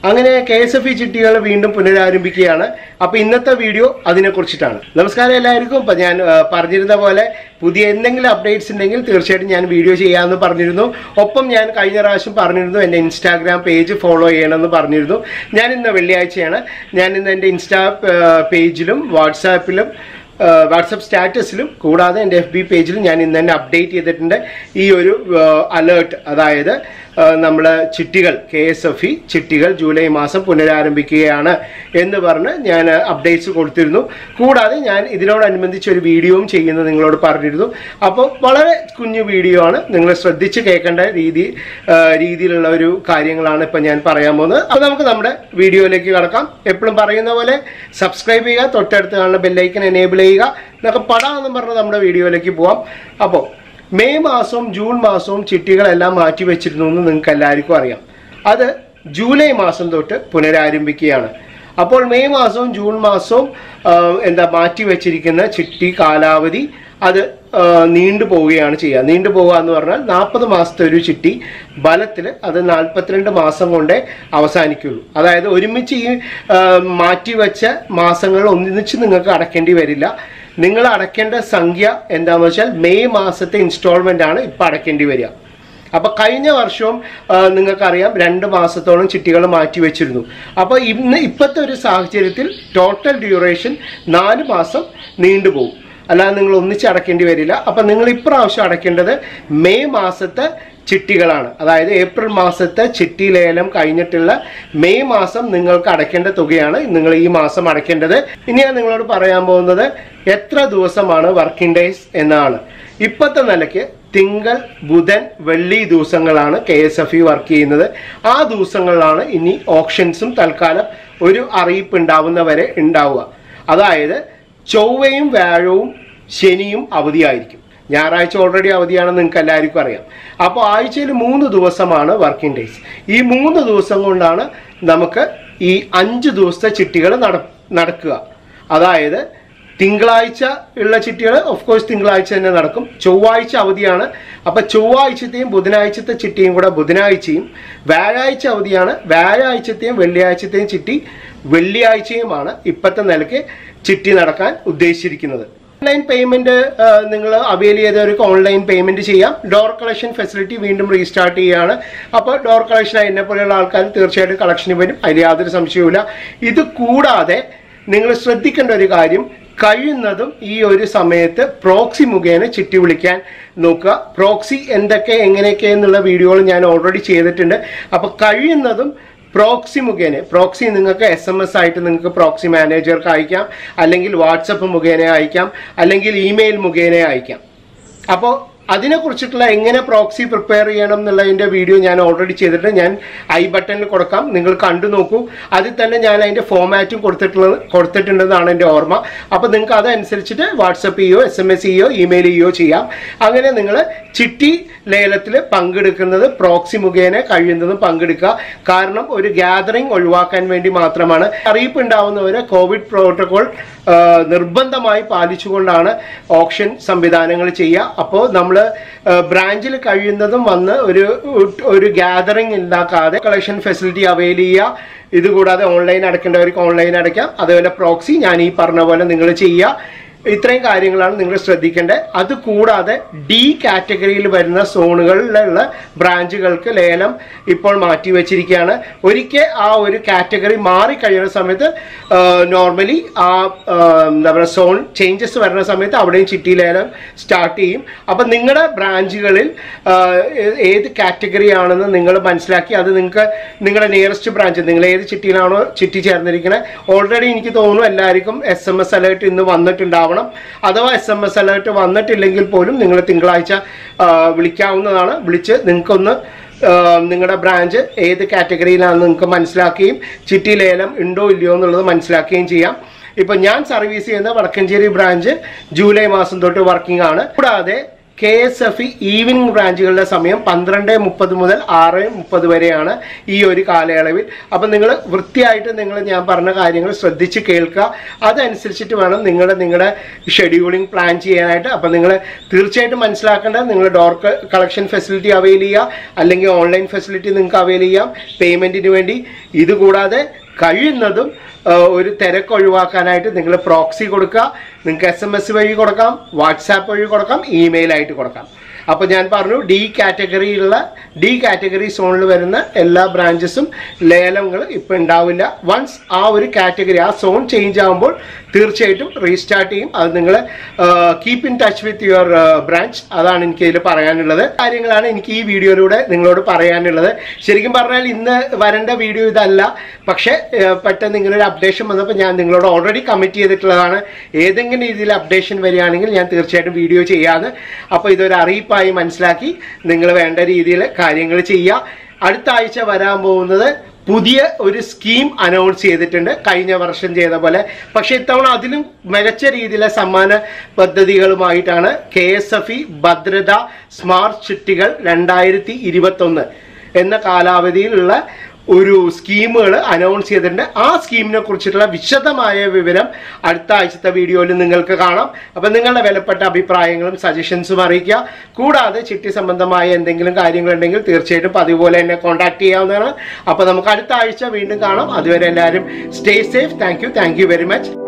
അങ്ങനെ KSFE ചിട്ടികൾ വീണ്ടും പുനരാരംഭിക്കുകയാണ്. അപ്പോൾ ഇന്നത്തെ വീഡിയോ അതിനെക്കുറിച്ചിട്ടാണ്. നമസ്കാരം എല്ലാവർക്കും. അപ്പോൾ ഞാൻ പറഞ്ഞിരുന്ന പോലെ പുതിയ എന്തെങ്കിലും അപ്ഡേറ്റ്സ് ഉണ്ടെങ്കിൽ തീർച്ചയായിട്ടും ഞാൻ വീഡിയോ ചെയ്യാമെന്ന് പറഞ്ഞിരുന്നു. ഒപ്പം ഞാൻ കഴിഞ്ഞ പ്രാവശ്യം പറഞ്ഞിരുന്നു എൻ്റെ ഇൻസ്റ്റാഗ്രാം പേജ് ഫോളോ ചെയ്യണമെന്ന് പറഞ്ഞിരുന്നു. ഞാൻ ഇന്ന് വെള്ളിയാഴ്ചയാണ്. ഞാൻ ഇന്ന് എൻ്റെ ഇൻസ്റ്റാ പേജിലും വാട്സപ്പ് സ്റ്റാറ്റസിലും കൂടാതെ എൻ്റെ FB പേജിലും ഞാൻ ഇന്ന് തന്നെ അപ്ഡേറ്റ് ചെയ്തിട്ടുണ്ട് ഈ ഒരു അലേർട്ട്. അതായത് നമ്മൾ ചിട്ടികൾ KSFE ചിട്ടികൾ ജൂലൈ മാസം പുനരാരംഭിക്കുകയാണ് എന്ന് പറഞ്ഞ് ഞാൻ അപ്ഡേറ്റ്സ് കൊടുത്തിരുന്നു. കൂടാതെ ഞാൻ ഇതിനോടനുബന്ധിച്ച് ഒരു വീഡിയോയും ചെയ്യുന്നത് നിങ്ങളോട് പറഞ്ഞിരുന്നു. അപ്പോൾ വളരെ കുഞ്ഞു വീഡിയോ ആണ്, നിങ്ങൾ ശ്രദ്ധിച്ച് കേൾക്കേണ്ട രീതിയിലുള്ള ഒരു കാര്യങ്ങളാണ് ഇപ്പം ഞാൻ പറയാൻ പോകുന്നത്. അപ്പോൾ നമുക്ക് നമ്മുടെ വീഡിയോയിലേക്ക് കടക്കാം. എപ്പോഴും പറയുന്ന പോലെ സബ്സ്ക്രൈബ് ചെയ്യുക, തൊട്ടടുത്ത് കാണുന്ന ബെല്ലൈക്കൻ എനേബിൾ ചെയ്യുക എന്നൊക്കെ പടാമെന്നും പറഞ്ഞ് നമ്മുടെ വീഡിയോയിലേക്ക് പോവാം. അപ്പോൾ മെയ് മാസവും ജൂൺ മാസവും ചിട്ടികളെല്ലാം മാറ്റിവെച്ചിരുന്നു എന്ന് നിങ്ങൾക്ക് എല്ലാവർക്കും അറിയാം. അത് ജൂലൈ മാസം തൊട്ട് പുനരാരംഭിക്കുകയാണ്. അപ്പോൾ മെയ് മാസവും ജൂൺ മാസവും മാറ്റിവെച്ചിരിക്കുന്ന ചിട്ടി കാലാവധി അത് നീണ്ടുപോവുകയാണ് ചെയ്യുക. നീണ്ടുപോവുക എന്ന് പറഞ്ഞാൽ 40 മാസത്തെ ഒരു ചിട്ടി ബലത്തിൽ അത് 42 മാസം കൊണ്ടേ അവസാനിക്കുള്ളൂ. അതായത് ഒരുമിച്ച് ഈ മാറ്റിവെച്ച മാസങ്ങൾ ഒന്നിച്ച് നിങ്ങൾക്ക് അടയ്ക്കേണ്ടി വരില്ല. നിങ്ങൾ അടയ്ക്കേണ്ട സംഖ്യ എന്താണെന്ന് വെച്ചാൽ മെയ് മാസത്തെ ഇൻസ്റ്റാൾമെൻ്റ് ആണ് ഇപ്പം അടയ്ക്കേണ്ടി വരിക. അപ്പോൾ കഴിഞ്ഞ വർഷവും നിങ്ങൾക്കറിയാം 2 മാസത്തോളം ചിട്ടികൾ മാറ്റിവെച്ചിരുന്നു. അപ്പോൾ ഇപ്പോഴത്തെ ഒരു സാഹചര്യത്തിൽ ടോട്ടൽ ഡ്യൂറേഷൻ 4 മാസം നീണ്ടുപോകും. അല്ലാതെ നിങ്ങൾ ഒന്നിച്ച് അടയ്ക്കേണ്ടി വരില്ല. അപ്പം നിങ്ങൾ ഇപ്രാവശ്യം അടയ്ക്കേണ്ടത് മെയ് മാസത്തെ ചിട്ടികളാണ്. അതായത് ഏപ്രിൽ മാസത്തെ ചിട്ടി ലേലം കഴിഞ്ഞിട്ടുള്ള മെയ് മാസം നിങ്ങൾക്ക് അടയ്ക്കേണ്ട തുകയാണ് നിങ്ങൾ ഈ മാസം അടയ്ക്കേണ്ടത്. ഇനി ഞാൻ നിങ്ങളോട് പറയാൻ പോകുന്നത് എത്ര ദിവസമാണ് വർക്കിംഗ് ഡേയ്സ് എന്നാണ്. ഇപ്പോഴത്തെ നിലയ്ക്ക് തിങ്കൾ, ബുധൻ, വെള്ളി ദിവസങ്ങളാണ് KSFE വർക്ക് ചെയ്യുന്നത്. ആ ദിവസങ്ങളിലാണ് ഇനി ഓപ്ഷൻസും തൽക്കാലം ഒരു അറിയിപ്പ് ഉണ്ടാവുന്നവരെ ഉണ്ടാവുക. അതായത് ചൊവ്വയും വ്യാഴവും ശനിയും അവധിയായിരിക്കും. ഞായറാഴ്ച ഓൾറെഡി അവധിയാണെന്ന് നിങ്ങൾക്ക് എല്ലാവർക്കും അറിയാം. അപ്പോൾ ആഴ്ചയിൽ 3 ദിവസമാണ് വർക്കിംഗ് ഡേയ്സ്. ഈ 3 ദിവസം കൊണ്ടാണ് നമുക്ക് ഈ 5 ദിവസത്തെ ചിട്ടികൾ നടക്കുക. അതായത് തിങ്കളാഴ്ച ഉള്ള ചിട്ടികൾ ഓഫ് കോഴ്സ് തിങ്കളാഴ്ച തന്നെ നടക്കും. ചൊവ്വാഴ്ച അവധിയാണ്. അപ്പോൾ ചൊവ്വാഴ്ചത്തെയും ബുധനാഴ്ചത്തെ ചിട്ടിയും കൂടെ ബുധനാഴ്ചയും, വ്യാഴാഴ്ച അവധിയാണ്. വ്യാഴാഴ്ചത്തെയും വെള്ളിയാഴ്ചത്തെയും ചിട്ടി വെള്ളിയാഴ്ചയുമാണ് ഇപ്പോഴത്തെ നിലയ്ക്ക് ചിട്ടി നടക്കാൻ ഉദ്ദേശിച്ചിരിക്കുന്നത്. ഓൺലൈൻ പേയ്മെന്റ് നിങ്ങൾ അവൈൽ ചെയ്തവർക്ക് ഓൺലൈൻ പേയ്മെന്റ് ചെയ്യാം. ഡോർ കളക്ഷൻ ഫെസിലിറ്റി വീണ്ടും റീസ്റ്റാർട്ട് ചെയ്യുകയാണ്. അപ്പോൾ ഡോർ കളക്ഷൻ എന്നെ പോലെയുള്ള ആൾക്കാർ തീർച്ചയായിട്ടും കളക്ഷന് വരും, അതിൽ യാതൊരു സംശയവുമില്ല. ഇത് കൂടാതെ നിങ്ങൾ ശ്രദ്ധിക്കേണ്ട ഒരു കാര്യം, കഴിയുന്നതും ഈ ഒരു സമയത്ത് പ്രോക്സി മുഖേന ചിട്ടി വിളിക്കാൻ നോക്കുക. പ്രോക്സി എന്തൊക്കെ എങ്ങനെയൊക്കെ എന്നുള്ള വീഡിയോകൾ ഞാൻ ഓൾറെഡി ചെയ്തിട്ടുണ്ട്. അപ്പോൾ കഴിയുന്നതും പ്രോക്സി മുഖേന, പ്രോക്സി നിങ്ങൾക്ക് SMS ആയിട്ട് നിങ്ങൾക്ക് പ്രോക്സി മാനേജർക്ക് അയക്കാം, അല്ലെങ്കിൽ വാട്സപ്പ് മുഖേന അയക്കാം, അല്ലെങ്കിൽ ഇമെയിൽ മുഖേന അയക്കാം. അപ്പോൾ അതിനെക്കുറിച്ചിട്ടുള്ള എങ്ങനെ പ്രോക്സി പ്രിപ്പയർ ചെയ്യണം എന്നുള്ളതിൻ്റെ വീഡിയോ ഞാൻ ഓൾറെഡി ചെയ്തിട്ട് ഞാൻ ഐ ബട്ടണിൽ കൊടുക്കാം, നിങ്ങൾ കണ്ടു നോക്കൂ. അതിൽ തന്നെ ഞാൻ അതിൻ്റെ ഫോമാറ്റും കൊടുത്തിട്ടുണ്ടെന്നാണ് എൻ്റെ ഓർമ്മ. അപ്പോൾ നിങ്ങൾക്ക് അതനുസരിച്ചിട്ട് വാട്സപ്പ് ചെയ്യുകയോ SMS ചെയ്യുകയോ ഇമെയിൽ ചെയ്യുകയോ ചെയ്യാം. അങ്ങനെ നിങ്ങൾ ചിട്ടി ലേലത്തിൽ പങ്കെടുക്കുന്നത് പ്രോക്സി മുഖേന കഴിയുന്നതും പങ്കെടുക്കുക. കാരണം ഒരു ഗ്യാതറിംഗ് ഒഴിവാക്കാൻ വേണ്ടി മാത്രമാണ്. അറിയിപ്പ് ഉണ്ടാവുന്നവരെ കോവിഡ് പ്രോട്ടോകോൾ നിർബന്ധമായി പാലിച്ചുകൊണ്ടാണ് ഓപ്ഷൻ സംവിധാനങ്ങൾ ചെയ്യുക. അപ്പോൾ നമ്മൾ ബ്രാഞ്ചിൽ കഴിയുന്നതും വന്ന് ഒരു ഗ്യാതറിംഗ് ഉണ്ടാക്കാതെ കളക്ഷൻ ഫെസിലിറ്റി അവൈൽ ചെയ്യുക. ഇതുകൂടാതെ ഓൺലൈൻ അടയ്ക്കേണ്ടവർക്ക് ഓൺലൈൻ അടയ്ക്കാം. അതുപോലെ പ്രോക്സി ഞാൻ ഈ പറഞ്ഞ പോലെ നിങ്ങൾ ചെയ്യുക. ഇത്രയും കാര്യങ്ങളാണ് നിങ്ങൾ ശ്രദ്ധിക്കേണ്ടത്. അതുകൂടാതെ D കാറ്റഗറിയിൽ വരുന്ന സോണുകളിലുള്ള ബ്രാഞ്ചുകൾക്ക് ലേലം ഇപ്പോൾ മാറ്റിവെച്ചിരിക്കുകയാണ്. ഒരിക്കൽ ആ ഒരു കാറ്റഗറി മാറിക്കഴിയുന്ന സമയത്ത് നോർമലി ആ എന്താ പറയുക സോൺ ചേഞ്ചസ് വരുന്ന സമയത്ത് അവിടെയും ചിട്ടി ലേലം സ്റ്റാർട്ട് ചെയ്യും. അപ്പം നിങ്ങളുടെ ബ്രാഞ്ചുകളിൽ ഏത് കാറ്റഗറി ആണെന്ന് നിങ്ങൾ മനസ്സിലാക്കി അത് നിങ്ങൾക്ക് നിങ്ങളുടെ നിയറസ്റ്റ് ബ്രാഞ്ച് നിങ്ങൾ ഏത് ചിട്ടിയിലാണോ ചിട്ടി ചേർന്നിരിക്കുന്നത് ഓൾറെഡി എനിക്ക് തോന്നുന്നു എല്ലാവർക്കും SMS അലേർട്ട് ഇന്ന് വന്നിട്ടുണ്ടാവണം. അഥവാ SMS അലേർട്ട് വന്നിട്ടില്ലെങ്കിൽ പോലും നിങ്ങൾ തിങ്കളാഴ്ച വിളിക്കാവുന്നതാണ്. വിളിച്ച് നിങ്ങൾക്കൊന്ന് നിങ്ങളുടെ ബ്രാഞ്ച് ഏത് കാറ്റഗറിയിലാണെന്ന് നിങ്ങൾക്ക് മനസ്സിലാക്കുകയും ചിട്ടി ലേലം ഉണ്ടോ ഇല്ലയോ എന്നുള്ളത് മനസ്സിലാക്കുകയും ചെയ്യാം. ഇപ്പം ഞാൻ സർവീസ് ചെയ്യുന്ന വടക്കഞ്ചേരി ബ്രാഞ്ച് ജൂലൈ മാസം തൊട്ട് വർക്കിംഗ് ആണ്. കൂടാതെ KSFE ഈവനിംഗ് ബ്രാഞ്ചുകളുടെ സമയം 12:30 മുതൽ 6:30 വരെയാണ് ഈ ഒരു കാലയളവിൽ. അപ്പം നിങ്ങൾ വൃത്തിയായിട്ട് ഞാൻ പറഞ്ഞ കാര്യങ്ങൾ ശ്രദ്ധിച്ച് കേൾക്കുക. അതനുസരിച്ചിട്ട് വേണം നിങ്ങളുടെ ഷെഡ്യൂളിംഗ് പ്ലാൻ ചെയ്യാനായിട്ട്. അപ്പം നിങ്ങൾ തീർച്ചയായിട്ടും മനസ്സിലാക്കേണ്ടത് നിങ്ങൾ ഡോർ കളക്ഷൻ ഫെസിലിറ്റി അവൈൽ ചെയ്യുക, അല്ലെങ്കിൽ ഓൺലൈൻ ഫെസിലിറ്റി നിങ്ങൾക്ക് അവൈൽ ചെയ്യാം പേയ്മെൻറ്റിന് വേണ്ടി. ഇതുകൂടാതെ കഴിയുന്നതും ഒരു തിരക്ക് ഒഴിവാക്കാനായിട്ട് നിങ്ങൾ പ്രോക്സി കൊടുക്കുക. നിങ്ങൾക്ക് SMS വഴി കൊടുക്കാം, വാട്സാപ്പ് വഴി കൊടുക്കാം, ഇമെയിലായിട്ട് കൊടുക്കാം. അപ്പോൾ ഞാൻ പറഞ്ഞു ഡി കാറ്റഗറി സോണിൽ വരുന്ന എല്ലാ ബ്രാഞ്ചസും ലേലങ്ങൾ ഇപ്പം ഉണ്ടാവില്ല. വൺസ് ആ ഒരു കാറ്റഗറി ആ സോൺ ചേഞ്ച് ആകുമ്പോൾ തീർച്ചയായിട്ടും റീസ്റ്റാർട്ട് ചെയ്യും. അത് നിങ്ങൾ keep in touch with your branch. അതാണ് എനിക്ക് ഇതിൽ പറയാനുള്ളത്. കാര്യങ്ങളാണ് എനിക്ക് ഈ വീഡിയോയിലൂടെ നിങ്ങളോട് പറയാനുള്ളത്. ശരിക്കും പറഞ്ഞാൽ ഇന്ന് വരേണ്ട വീഡിയോ ഇതല്ല, പക്ഷേ പെട്ടെന്ന് ഇങ്ങനൊരു അപ്ഡേഷൻ വന്നപ്പോൾ ഞാൻ നിങ്ങളോട് ഓൾറെഡി കമ്മിറ്റ് ചെയ്തിട്ടുള്ളതാണ്. ഏതെങ്കിലും രീതിയിൽ അപ്ഡേഷൻ വരികയാണെങ്കിൽ ഞാൻ തീർച്ചയായിട്ടും വീഡിയോ ചെയ്യാതെ. അപ്പോൾ ഇതൊരു അറിയിപ്പായി മനസ്സിലാക്കി നിങ്ങൾ വേണ്ട രീതിയിൽ കാര്യങ്ങൾ ചെയ്യുക. അടുത്ത ആഴ്ച വരാൻ പോകുന്നത് പുതിയ ഒരു സ്കീം അനൗൺസ് ചെയ്തിട്ടുണ്ട്, കഴിഞ്ഞ വർഷം ചെയ്ത പോലെ. പക്ഷെ ഇത്തവണ അതിലും മികച്ച രീതിയിലെ സമ്മാന പദ്ധതികളുമായിട്ടാണ് KSFE ഭദ്രത സ്മാർട്ട് ചിട്ടികൾ 2021 എന്ന കാലാവധിയിലുള്ള ഒരു സ്കീമുകൾ അനൗൺസ് ചെയ്തിട്ടുണ്ട്. ആ സ്കീമിനെ കുറിച്ചിട്ടുള്ള വിശദമായ വിവരം അടുത്ത ആഴ്ചത്തെ വീഡിയോയിൽ നിങ്ങൾക്ക് കാണാം. അപ്പം നിങ്ങളുടെ വിലപ്പെട്ട അഭിപ്രായങ്ങളും സജഷൻസും അറിയിക്കുക. കൂടാതെ ചിട്ടി സംബന്ധമായ എന്തെങ്കിലും കാര്യങ്ങളുണ്ടെങ്കിൽ തീർച്ചയായിട്ടും അതുപോലെ എന്നെ കോൺടാക്ട് ചെയ്യാവുന്നതാണ്. അപ്പോൾ നമുക്ക് അടുത്ത ആഴ്ച വീണ്ടും കാണാം. അതുവരെ എല്ലാവരും stay safe. Thank you very much.